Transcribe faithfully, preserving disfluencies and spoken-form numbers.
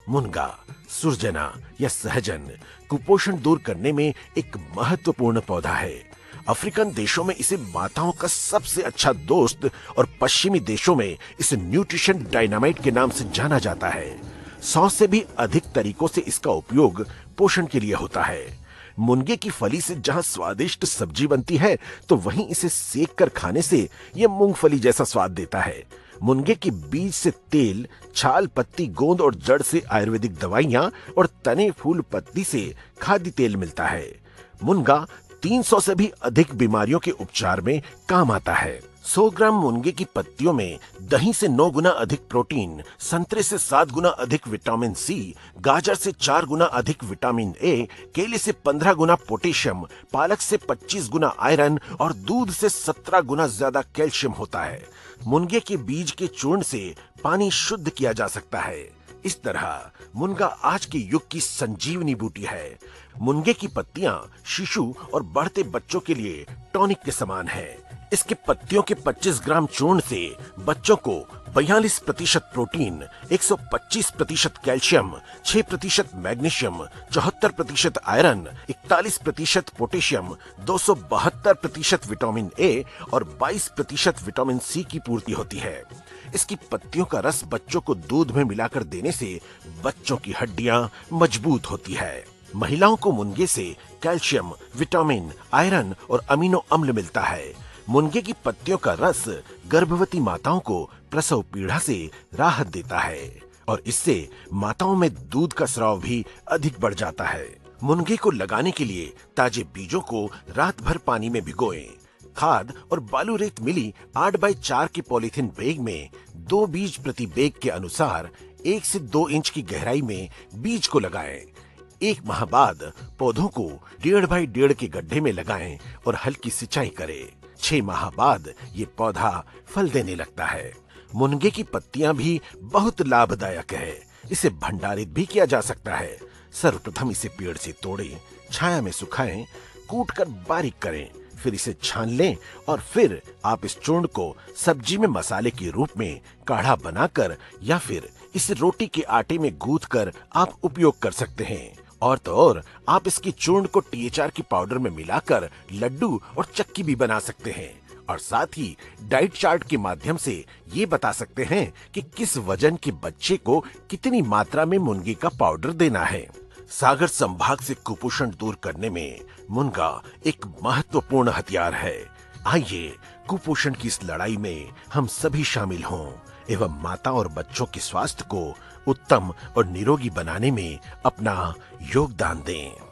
मुनगा, सुरजना या सहजन कुपोषण दूर करने में एक महत्वपूर्ण पौधा है। अफ्रीकन देशों में इसे माताओं का सबसे अच्छा दोस्त और पश्चिमी देशों में इसे न्यूट्रिशन डायनामाइट के नाम से जाना जाता है। सौ से भी अधिक तरीकों से इसका उपयोग पोषण के लिए होता है। मुनगे की फली से जहां स्वादिष्ट सब्जी बनती है, तो वहीं इसे सेक कर खाने से यह मूंगफली जैसा स्वाद देता है। मुनगे के बीज से तेल, छाल, पत्ती, गोंद और जड़ से आयुर्वेदिक दवाइयां और तने, फूल, पत्ती से खाद्य तेल मिलता है। मुनगा तीन सौ से भी अधिक बीमारियों के उपचार में काम आता है। सौ ग्राम मुनगे की पत्तियों में दही से नौ गुना अधिक प्रोटीन, संतरे से सात गुना अधिक विटामिन सी, गाजर से चार गुना अधिक विटामिन ए, केले से पंद्रह गुना पोटेशियम, पालक से पच्चीस गुना आयरन और दूध से सत्रह गुना ज्यादा कैल्शियम होता है। मुनगे के बीज के चूर्ण से पानी शुद्ध किया जा सकता है। इस तरह मुनगा आज के युग की संजीवनी बूटी है। मुनगे की पत्तियां शिशु और बढ़ते बच्चों के लिए टॉनिक के समान है। इसके पत्तियों के पच्चीस ग्राम चूर्ण से बच्चों को बयालीस प्रतिशत प्रोटीन, एक सौ पच्चीस प्रतिशत कैल्शियम, छह प्रतिशत मैग्नीशियम, चौहत्तर प्रतिशत आयरन, इकतालीस प्रतिशत पोटेशियम, दो सौ बहत्तर प्रतिशत विटामिन ए और बाईस प्रतिशत विटामिन सी की पूर्ति होती है। इसकी पत्तियों का रस बच्चों को दूध में मिलाकर देने से बच्चों की हड्डियां मजबूत होती है। महिलाओं को मुनगे से कैल्शियम, विटामिन, आयरन और अमीनो अम्ल मिलता है। मुनगे की पत्तियों का रस गर्भवती माताओं को प्रसव पीड़ा से राहत देता है और इससे माताओं में दूध का स्राव भी अधिक बढ़ जाता है। मुनगे को लगाने के लिए ताजे बीजों को रात भर पानी में भिगोएं। खाद और बालू रेत मिली आठ बाई चार के पॉलीथीन बैग में दो बीज प्रति बैग के अनुसार एक से दो इंच की गहराई में बीज को लगाएं। एक माह बाद पौधों को डेढ़ बाई डेढ़ के गड्ढे में लगाएं और हल्की सिंचाई करें। छह माह बाद ये पौधा फल देने लगता है। मुनगे की पत्तियां भी बहुत लाभदायक है। इसे भंडारित भी किया जा सकता है। सर्वप्रथम इसे पेड़ से तोड़ें, छाया में सुखाएं, कूट कर बारीक करें, फिर इसे छान लें और फिर आप इस चूर्ण को सब्जी में मसाले के रूप में काढ़ा बनाकर या फिर इसे रोटी के आटे में गूंथ कर आप उपयोग कर सकते हैं। और तो और आप इसकी चूर्ण को टी एच आर की पाउडर में मिलाकर लड्डू और चक्की भी बना सकते हैं और साथ ही डाइट चार्ट के माध्यम से ये बता सकते हैं कि किस वजन के बच्चे को कितनी मात्रा में मुनगे का पाउडर देना है। सागर संभाग से कुपोषण दूर करने में मुनगा एक महत्वपूर्ण हथियार है। आइए कुपोषण की इस लड़ाई में हम सभी शामिल हों एवं माता और बच्चों के स्वास्थ्य को उत्तम और निरोगी बनाने में अपना योगदान दें।